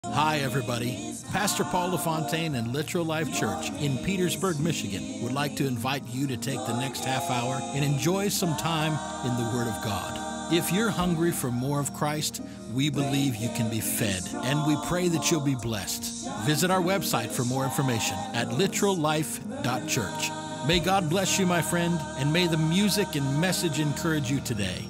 Hi, everybody. Pastor Paul LaFontaine and Literal Life Church in Petersburg, Michigan would like to invite you to take the next half hour and enjoy some time in the Word of God. If you're hungry for more of Christ, we believe you can be fed, and we pray that you'll be blessed. Visit our website for more information at literallife.church. May God bless you, my friend, and may the music and message encourage you today.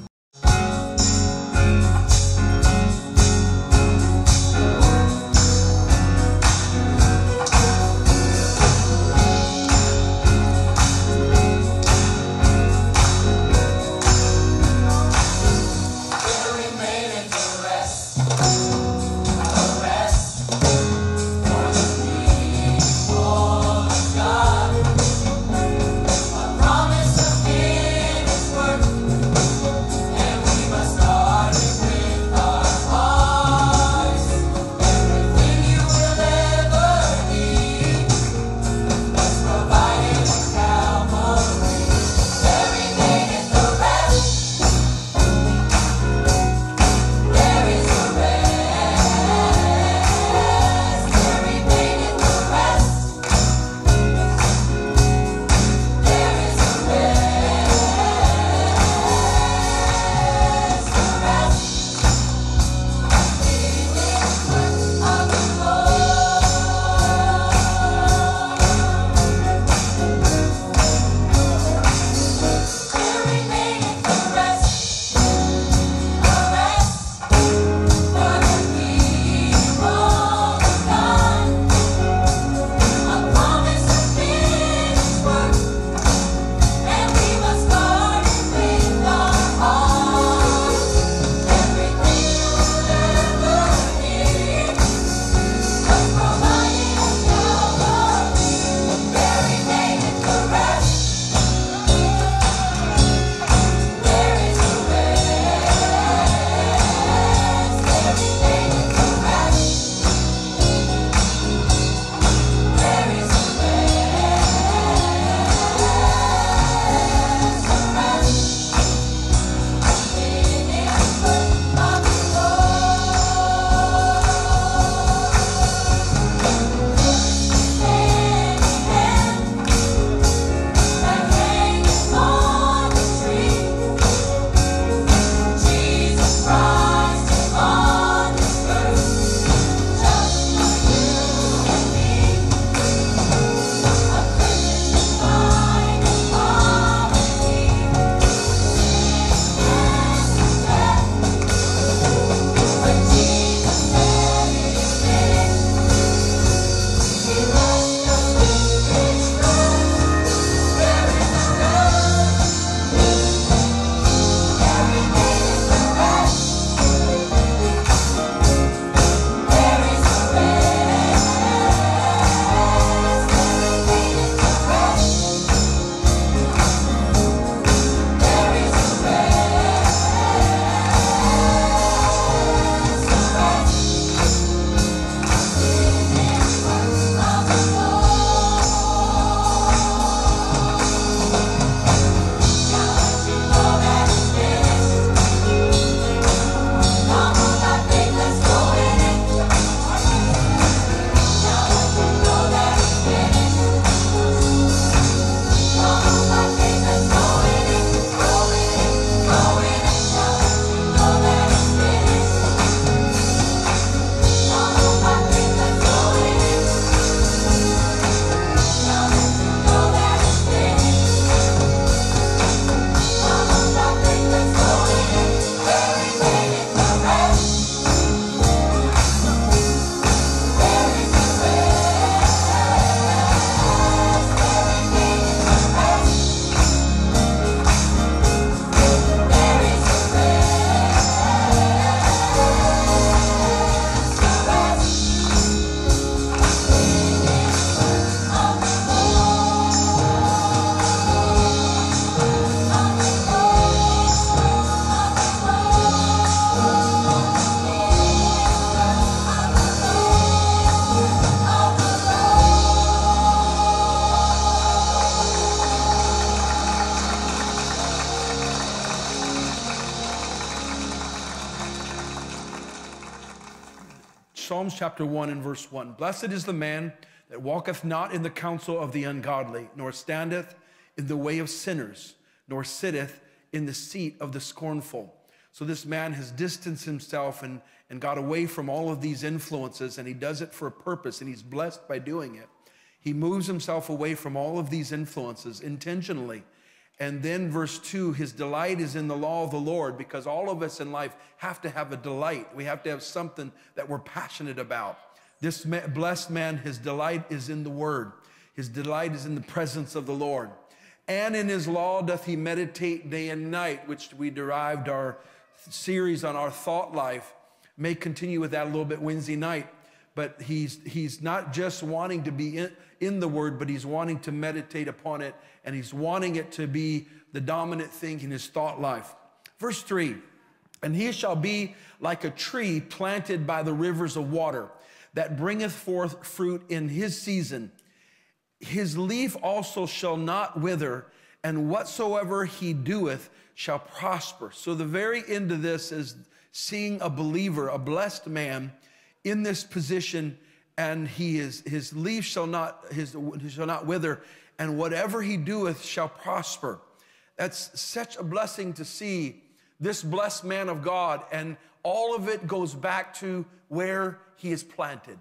Psalms chapter 1 and verse 1. Blessed is the man that walketh not in the counsel of the ungodly, nor standeth in the way of sinners, nor sitteth in the seat of the scornful. So this man has distanced himself and got away from all of these influences, and he does it for a purpose, and he's blessed by doing it. He moves himself away from all of these influences intentionally. And then verse 2, his delight is in the law of the Lord, because all of us in life have to have a delight. We have to have something that we're passionate about. This blessed man, his delight is in the word. His delight is in the presence of the Lord. And in his law doth he meditate day and night, which we derived our series on our thought life. May continue with that a little bit Wednesday night. But he's not just wanting to be in the word, but he's wanting to meditate upon it, and he's wanting it to be the dominant thing in his thought life. Verse 3, and he shall be like a tree planted by the rivers of water, that bringeth forth fruit in his season. His leaf also shall not wither, and whatsoever he doeth shall prosper. So the very end of this is seeing a believer, a blessed man, in this position, and his leaf shall not wither, and whatever he doeth shall prosper. That's such a blessing to see this blessed man of God, and all of it goes back to where he is planted,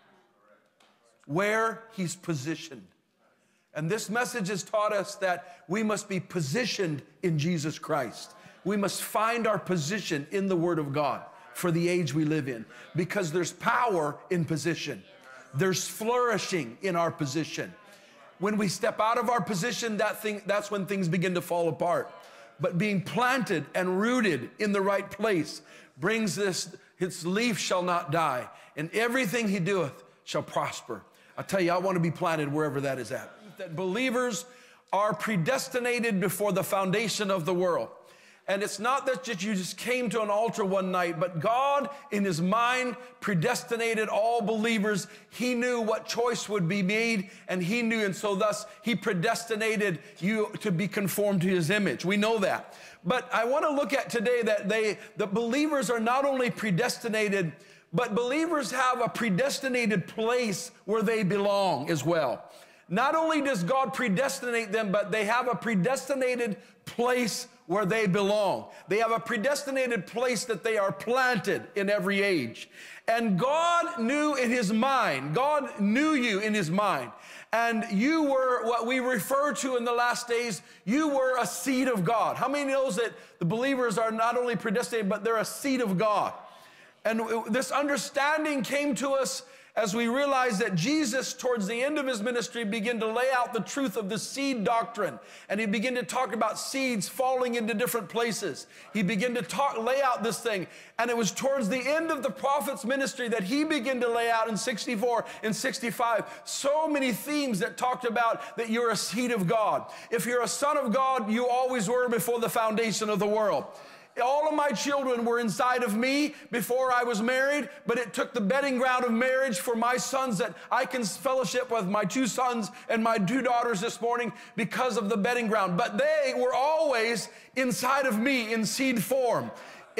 where he's positioned. And this message has taught us that we must be positioned in Jesus Christ. We must find our position in the Word of God for the age we live in, because there's power in position. There's flourishing in our position. When we step out of our position, that's when things begin to fall apart. But being planted and rooted in the right place brings this, its leaf shall not die, and everything he doeth shall prosper. I tell you, I want to be planted wherever that is at. That believers are predestinated before the foundation of the world. And it's not that you just came to an altar one night, but God, in his mind, predestinated all believers. He knew what choice would be made, and he knew, and so thus he predestinated you to be conformed to his image. We know that. But I want to look at today that the believers are not only predestinated, but believers have a predestinated place where they belong as well. Not only does God predestinate them, but they have a predestinated place where they belong. They have a predestinated place that they are planted in every age. And God knew in his mind, God knew you in his mind. And you were what we refer to in the last days, you were a seed of God. How many knows that the believers are not only predestinated, but they're a seed of God? And this understanding came to us as we realized that Jesus, towards the end of his ministry, began to lay out the truth of the seed doctrine. And he began to talk about seeds falling into different places. He began to lay out this thing. And it was towards the end of the prophet's ministry that he began to lay out in 64 and 65 so many themes that talked about that you're a seed of God. If you're a son of God, you always were before the foundation of the world. All of my children were inside of me before I was married, but it took the bedding ground of marriage for my sons that I can fellowship with my 2 sons and my 2 daughters this morning because of the bedding ground. But they were always inside of me in seed form,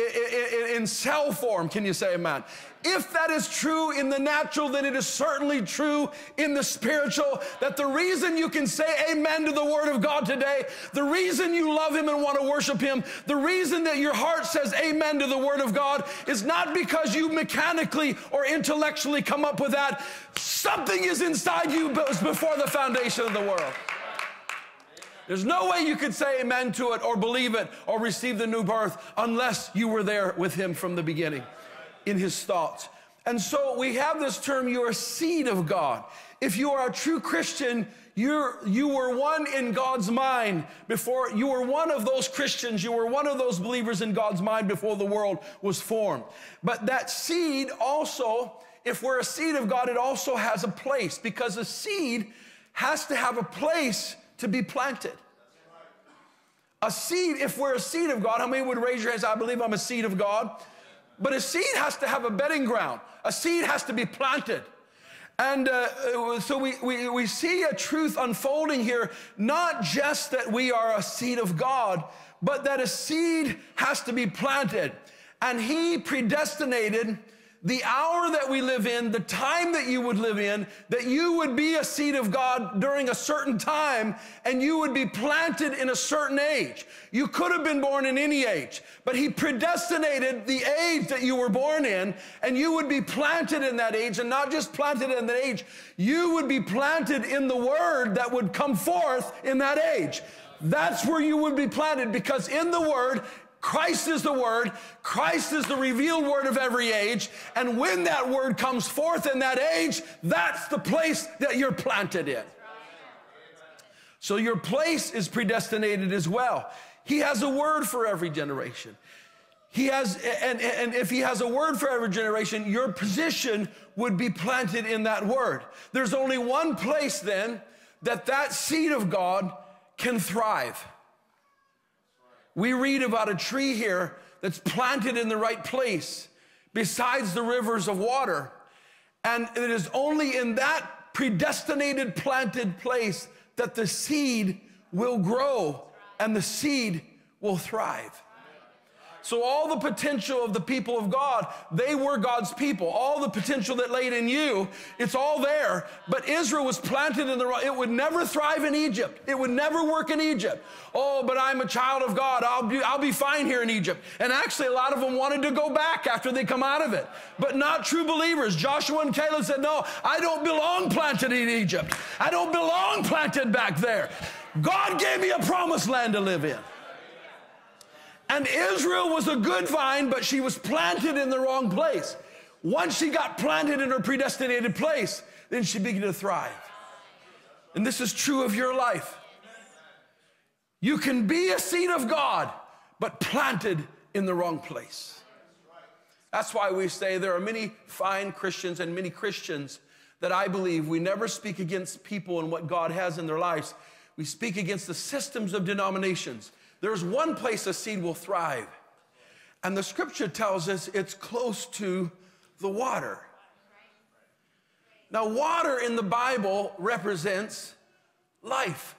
in cell form. Can you say amen? If that is true in the natural, then it is certainly true in the spiritual, that the reason you can say amen to the Word of God today, the reason you love him and want to worship him, the reason that your heart says amen to the Word of God is not because you mechanically or intellectually come up with that. Something is inside you before the foundation of the world. There's no way you could say amen to it or believe it or receive the new birth unless you were there with him from the beginning in his thoughts. And so we have this term, you're a seed of God. If you are a true Christian, you were one in God's mind before, you were one of those Christians, you were one of those believers in God's mind before the world was formed. But that seed also, if we're a seed of God, it also has a place, because a seed has to have a place to be planted. A seed, if we're a seed of God, how many would raise your hands? I believe I'm a seed of God. But a seed has to have a bedding ground. A seed has to be planted. And so we see a truth unfolding here, not just that we are a seed of God, but that a seed has to be planted. And he predestinated the hour that we live in, the time that you would live in, that you would be a seed of God during a certain time, and you would be planted in a certain age. You could have been born in any age, but he predestinated the age that you were born in, and you would be planted in that age, and not just planted in that age, you would be planted in the word that would come forth in that age. That's where you would be planted, because in the word, Christ is the word. Christ is the revealed word of every age. And when that word comes forth in that age, that's the place that you're planted in. So your place is predestinated as well. He has a word for every generation. He has, and if he has a word for every generation, your position would be planted in that word. There's only one place then that seed of God can thrive. We read about a tree here that's planted in the right place besides the rivers of water. And it is only in that predestinated planted place that the seed will grow and the seed will thrive. So all the potential of the people of God, they were God's people. All the potential that laid in you, it's all there. But Israel was planted in the right. It would never thrive in Egypt. It would never work in Egypt. Oh, but I'm a child of God. I'll be fine here in Egypt. And actually, a lot of them wanted to go back after they come out of it. But not true believers. Joshua and Caleb said, no, I don't belong planted in Egypt. I don't belong planted back there. God gave me a promised land to live in. And Israel was a good vine, but she was planted in the wrong place. Once she got planted in her predestinated place, then she began to thrive. And this is true of your life. You can be a seed of God, but planted in the wrong place. That's why we say there are many fine Christians and many Christians that I believe we never speak against people and what God has in their lives. We speak against the systems of denominations. There's one place a seed will thrive, and the scripture tells us it's close to the water. Now, water in the Bible represents life.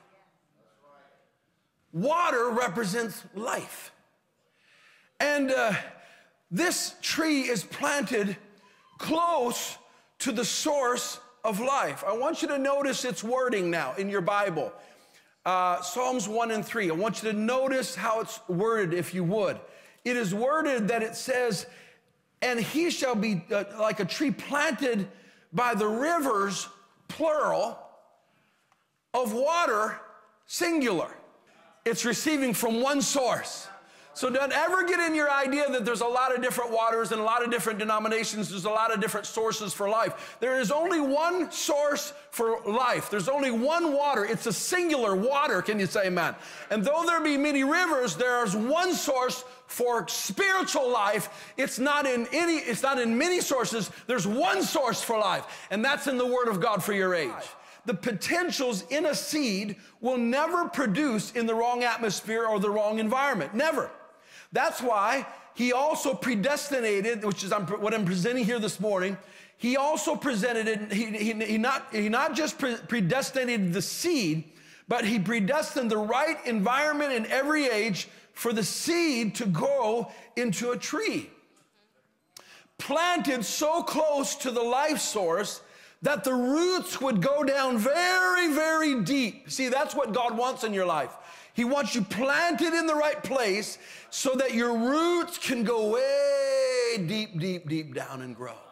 Water represents life. And this tree is planted close to the source of life. I want you to notice its wording now in your Bible. Psalms 1 and 3. I want you to notice how it's worded, if you would. It is worded that it says, and he shall be like a tree planted by the rivers, plural, of water, singular. It's receiving from one source. So don't ever get in your idea that there's a lot of different waters and a lot of different denominations. There's a lot of different sources for life. There is only one source for life. There's only one water. It's a singular water. Can you say amen? And though there be many rivers, there's one source for spiritual life. It's not in many sources. There's one source for life, and that's in the Word of God for your age. The potentials in a seed will never produce in the wrong atmosphere or the wrong environment. Never. That's why he also predestinated, which is what I'm presenting here this morning. He also presented it, he not just predestinated the seed, but he predestined the right environment in every age for the seed to grow into a tree. Planted so close to the life source that the roots would go down very, very deep. See, that's what God wants in your life. He wants you planted in the right place so that your roots can go way deep, deep, deep down and grow.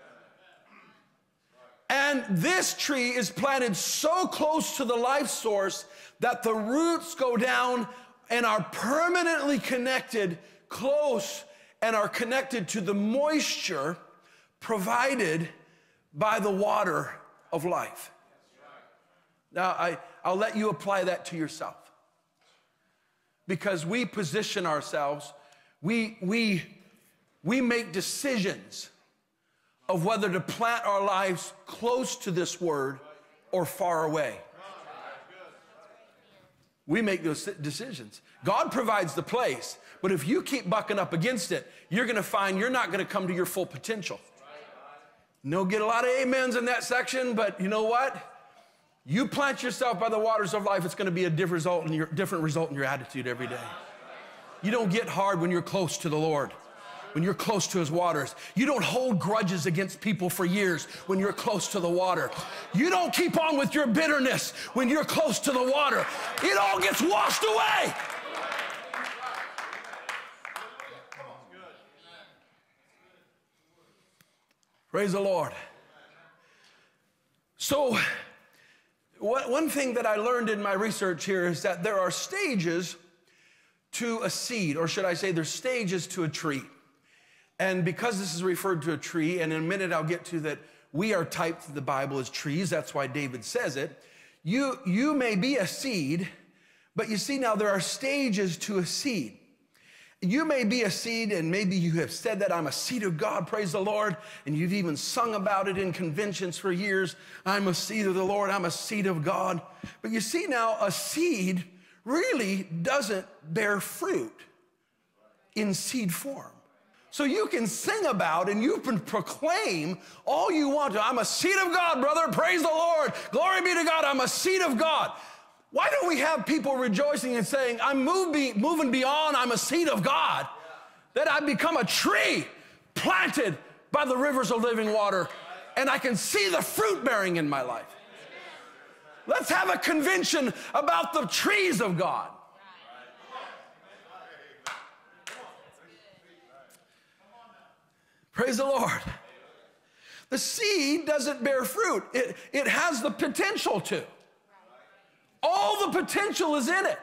And this tree is planted so close to the life source that the roots go down and are permanently connected close and are connected to the moisture provided by the water of life. Now, I'll let you apply that to yourself. Because we position ourselves, we make decisions of whether to plant our lives close to this word or far away. We make those decisions. God provides the place, but if you keep bucking up against it, you're going to find you're not going to come to your full potential. No, get a lot of amens in that section, but you know what? You plant yourself by the waters of life, it's going to be a different result in your attitude every day. You don't get hard when you're close to the Lord. when you're close to his waters. You don't hold grudges against people for years when you're close to the water. You don't keep on with your bitterness when you're close to the water. It all gets washed away. Praise the Lord. So, one thing that I learned in my research here is that there are stages to a seed, or should I say there's stages to a tree. And because this is referred to a tree, and in a minute I'll get to that we are typed in the Bible as trees, that's why David says it. You may be a seed, but you see now there are stages to a seed. You may be a seed, and maybe you have said that I'm a seed of God, praise the Lord, and you've even sung about it in conventions for years. I'm a seed of the Lord, I'm a seed of God. But you see now, a seed really doesn't bear fruit in seed form. So you can sing about and you can proclaim all you want to. I'm a seed of God, brother, praise the Lord. Glory be to God, I'm a seed of God. Why don't we have people rejoicing and saying, I'm moving beyond, I'm a seed of God, that I've become a tree planted by the rivers of living water, and I can see the fruit bearing in my life. Let's have a convention about the trees of God. Praise the Lord. The seed doesn't bear fruit. It has the potential to. All the potential is in it.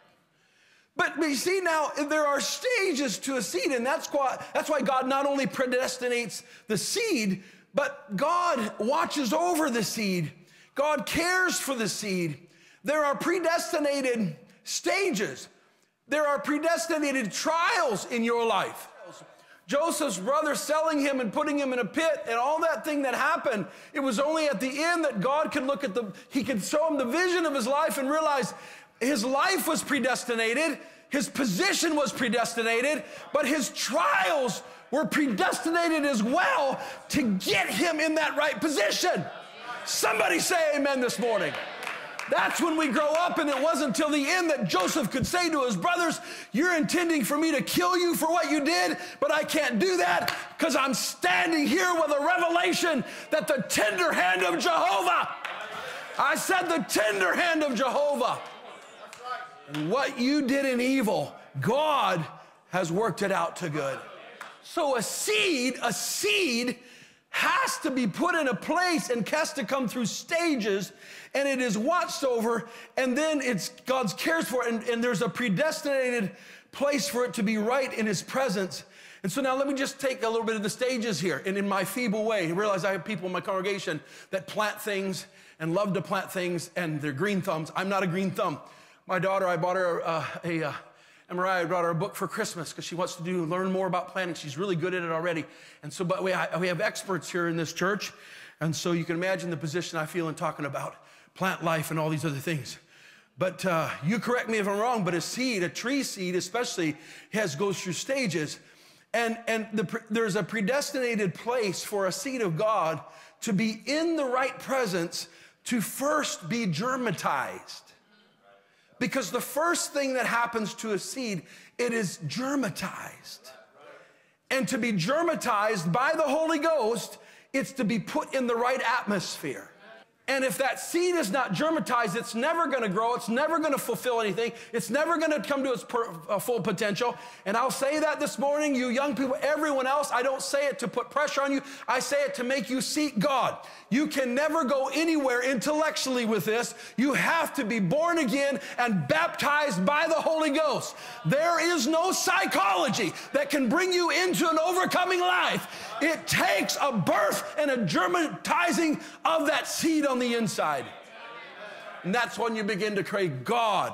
But we see now there are stages to a seed, and that's why God not only predestinates the seed, but God watches over the seed. God cares for the seed. There are predestinated stages. There are predestinated trials in your life. Joseph's brother selling him and putting him in a pit and all that thing that happened, it was only at the end that God could look at he could show him the vision of his life and realize his life was predestinated, his position was predestinated, but his trials were predestinated as well to get him in that right position. Somebody say amen this morning. That's when we grow up, and it wasn't until the end that Joseph could say to his brothers, you're intending for me to kill you for what you did, but I can't do that because I'm standing here with a revelation that the tender hand of Jehovah, I said the tender hand of Jehovah, what you did in evil, God has worked it out to good. So a seed has to be put in a place and has to come through stages, and it is watched over, and then it's God's cares for it, and there's a predestinated place for it to be right in his presence. And so now let me just take a little bit of the stages here, and in my feeble way, I realize I have people in my congregation that plant things and love to plant things, and they're green thumbs. I'm not a green thumb. My daughter, I bought her Mariah brought her a book for Christmas because she wants to learn more about planting. She's really good at it already. And so, but we have experts here in this church. And so you can imagine the position I feel in talking about plant life and all these other things. But you correct me if I'm wrong, but a tree seed especially, goes through stages. And there's a predestinated place for a seed of God to be in the right presence to first be germatized. Because the first thing that happens to a seed, it is germatized. And to be germatized by the Holy Ghost, it's to be put in the right atmosphere. And if that seed is not germatized, it's never going to grow. It's never going to fulfill anything. It's never going to come to its full potential. And I'll say that this morning, you young people, everyone else, I don't say it to put pressure on you. I say it to make you seek God. You can never go anywhere intellectually with this. You have to be born again and baptized by the Holy Ghost. There is no psychology that can bring you into an overcoming life. It takes a birth and a germatizing of that seed on the inside. And that's when you begin to pray, God,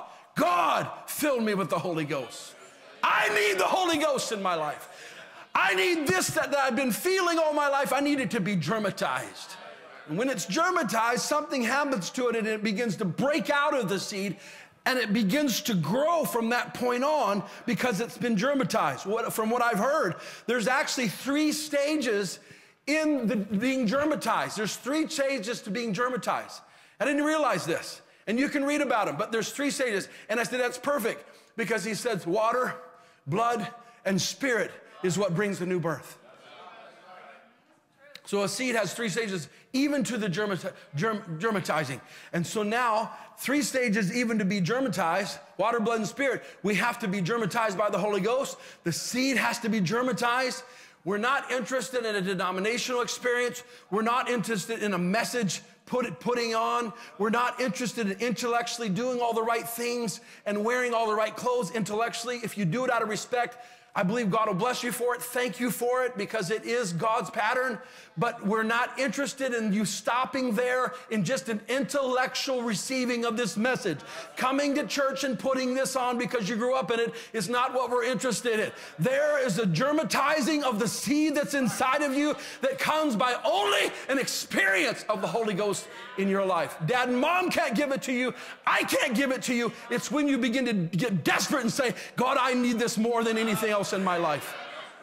fill me with the Holy Ghost. I need the Holy Ghost in my life. I need this that I've been feeling all my life. I need it to be germatized. And when it's germatized, something happens to it and it begins to break out of the seed and it begins to grow from that point on because it's been germatized. From what I've heard, there's actually 3 stages in being germatized. There's 3 stages to being germatized. I didn't realize this. And you can read about them, but there's 3 stages. And I said, that's perfect because he says water, blood, and spirit. is what brings the new birth. So a seed has 3 stages, even to the germatizing. And so now, 3 stages even to be germatized, water, blood, and spirit. We have to be germatized by the Holy Ghost. The seed has to be germatized. We're not interested in a denominational experience. We're not interested in a message putting on. We're not interested in intellectually doing all the right things and wearing all the right clothes intellectually. If you do it out of respect, I believe God will bless you for it. Thank you for it, because it is God's pattern. But we're not interested in you stopping there in just an intellectual receiving of this message. Coming to church and putting this on because you grew up in it is not what we're interested in. There is a germatizing of the seed that's inside of you that comes by only an experience of the Holy Ghost in your life. Dad and mom can't give it to you. I can't give it to you. It's when you begin to get desperate and say, God, I need this more than anything else in my life.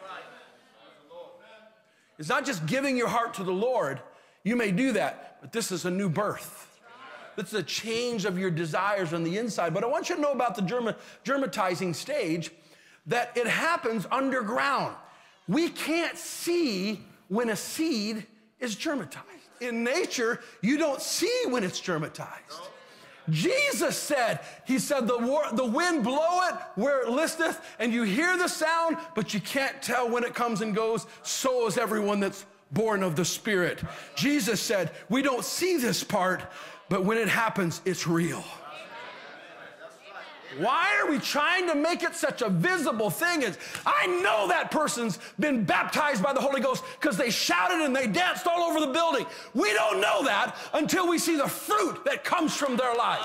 It's not just giving your heart to the Lord. You may do that, but this is a new birth. This is a change of your desires on the inside. But I want you to know about the germatizing stage, that it happens underground. We can't see when a seed is germatized. In nature, you don't see when it's germatized. Jesus said, he said, the wind blow it where it listeth, and you hear the sound, but you can't tell when it comes and goes. So is everyone that's born of the Spirit. Jesus said, we don't see this part, but when it happens, it's real. Why are we trying to make it such a visible thing? I know that person's been baptized by the Holy Ghost because they shouted and they danced all over the building. We don't know that until we see the fruit that comes from their lives.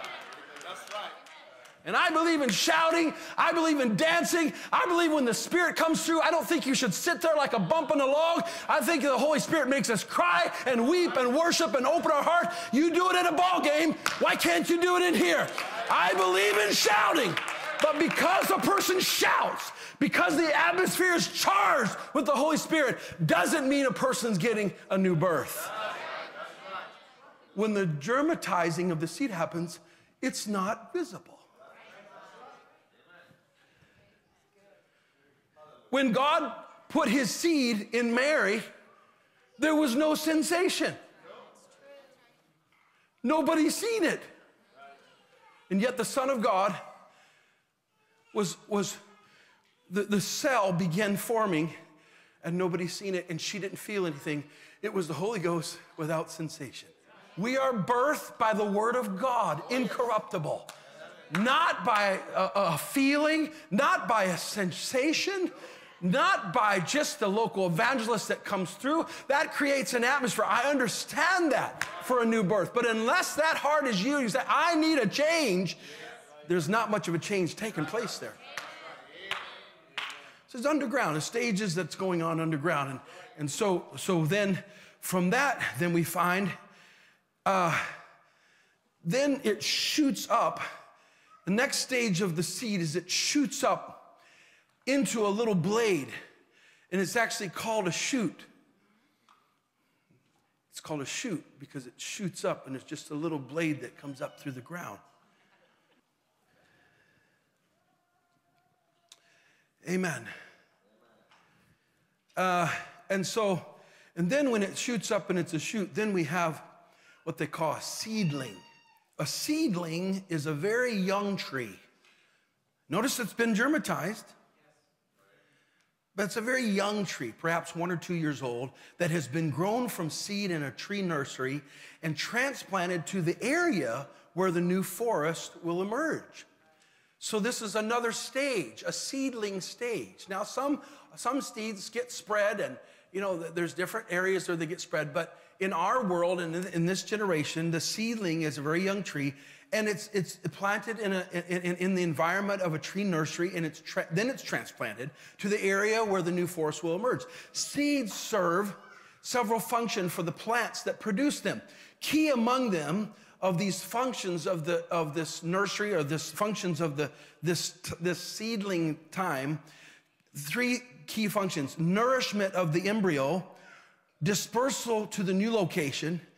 And I believe in shouting. I believe in dancing. I believe when the Spirit comes through, I don't think you should sit there like a bump in a log. I think the Holy Spirit makes us cry and weep and worship and open our heart. You do it at a ball game. Why can't you do it in here? I believe in shouting. But because a person shouts, because the atmosphere is charged with the Holy Spirit, doesn't mean a person's getting a new birth. When the germatizing of the seed happens, it's not visible. When God put his seed in Mary, there was no sensation. Nobody's seen it. And yet the Son of God the cell began forming, and nobody's seen it, and she didn't feel anything. It was the Holy Ghost without sensation. We are birthed by the Word of God, incorruptible. Not by a feeling, not by a sensation, not by just the local evangelist that comes through. That creates an atmosphere. I understand that for a new birth. But unless that heart is you say, I need a change, there's not much of a change taking place there. So it's underground, the stages that's going on underground. And so then from that, then we find, then it shoots up. The next stage of the seed is it shoots up into a little blade, and it's actually called a shoot. It's called a shoot because it shoots up, and it's just a little blade that comes up through the ground. Amen. And then when it shoots up and it's a shoot, then we have what they call a seedling. A seedling is a very young tree. Notice it's been germatized, but it's a very young tree, perhaps 1 or 2 years old, that has been grown from seed in a tree nursery and transplanted to the area where the new forest will emerge. So this is another stage, a seedling stage. Now, some seeds get spread, and there's different areas where they get spread, but in our world and in this generation, the seedling is a very young tree, and it's planted in the environment of a tree nursery, and then it's transplanted to the area where the new forest will emerge. Seeds serve several functions for the plants that produce them. Key among them of these functions of this nursery, or this functions of this seedling time, 3 key functions: nourishment of the embryo, dispersal to the new location,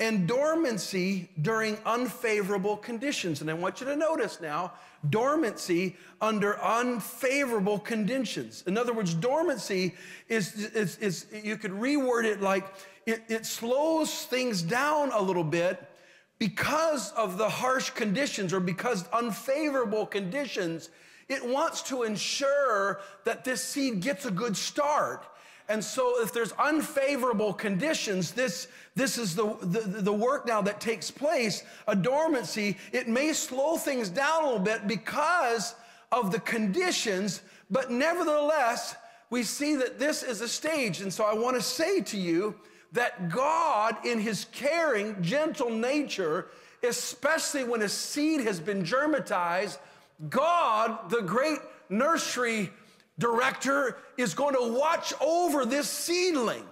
and dormancy during unfavorable conditions. And I want you to notice now, dormancy under unfavorable conditions. In other words, dormancy is you could reword it like it slows things down a little bit because of the harsh conditions or because unfavorable conditions. It wants to ensure that this seed gets a good start. And so if there's unfavorable conditions, this is the work now that takes place, a dormancy. It may slow things down a little bit because of the conditions, but nevertheless, we see that this is a stage. And so I want to say to you that God, in his caring, gentle nature, especially when a seed has been germatized, God, the great nursery director, is going to watch over this seedling.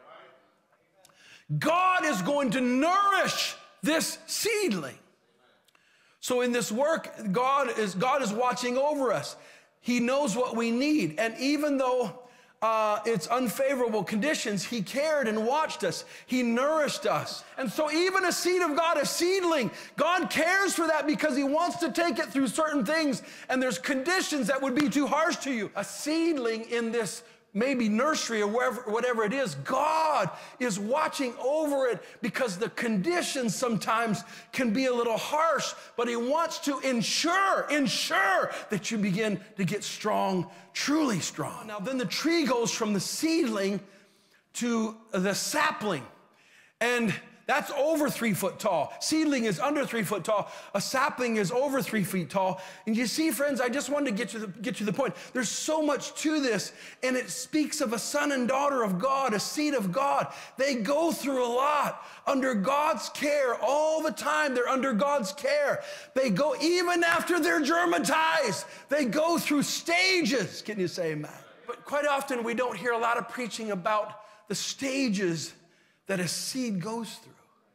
God is going to nourish this seedling. So in this work, God is watching over us. He knows what we need. And even though it's unfavorable conditions, he cared and watched us. He nourished us. And so even a seed of God, a seedling, God cares for that because he wants to take it through certain things. And there's conditions that would be too harsh to you. A seedling in this maybe nursery or whatever it is, God is watching over it because the conditions sometimes can be a little harsh, but he wants to ensure that you begin to get strong, truly strong. Now then the tree goes from the seedling to the sapling, and that's over 3 foot tall. Seedling is under 3 foot tall. A sapling is over 3 feet tall. And you see, friends, I just wanted to get to the point. There's so much to this, and it speaks of a son and daughter of God, a seed of God. They go through a lot under God's care all the time. They're under God's care. They go, even after they're germatized, they go through stages. Can you say amen? But quite often we don't hear a lot of preaching about the stages that a seed goes through.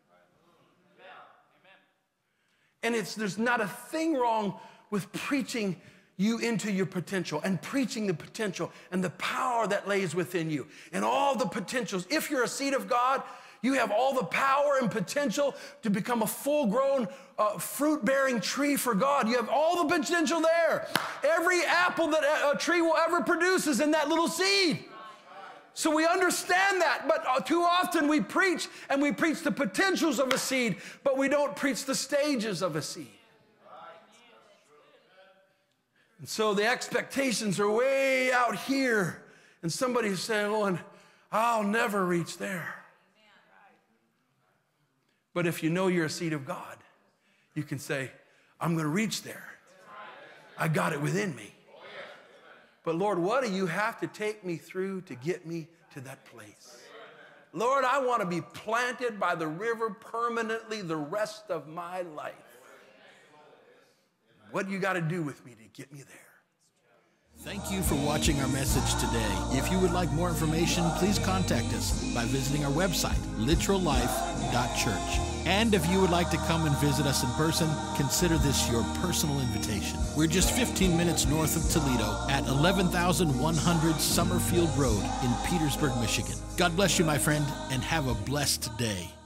And there's not a thing wrong with preaching you into your potential and preaching the potential and the power that lays within you and all the potentials. If you're a seed of God, you have all the power and potential to become a full-grown, fruit-bearing tree for God. You have all the potential there. Every apple that a tree will ever produce is in that little seed. So we understand that, but too often we preach the potentials of a seed, but we don't preach the stages of a seed. And so the expectations are way out here, and somebody's saying, oh, I'll never reach there. But if you know you're a seed of God, you can say, I'm going to reach there. I got it within me. But Lord, what do you have to take me through to get me to that place? Lord, I want to be planted by the river permanently the rest of my life. What do you got to do with me to get me there? Thank you for watching our message today. If you would like more information, please contact us by visiting our website, literallife.church. And if you would like to come and visit us in person, consider this your personal invitation. We're just 15 minutes north of Toledo at 11,100 Summerfield Road in Petersburg, Michigan. God bless you, my friend, and have a blessed day.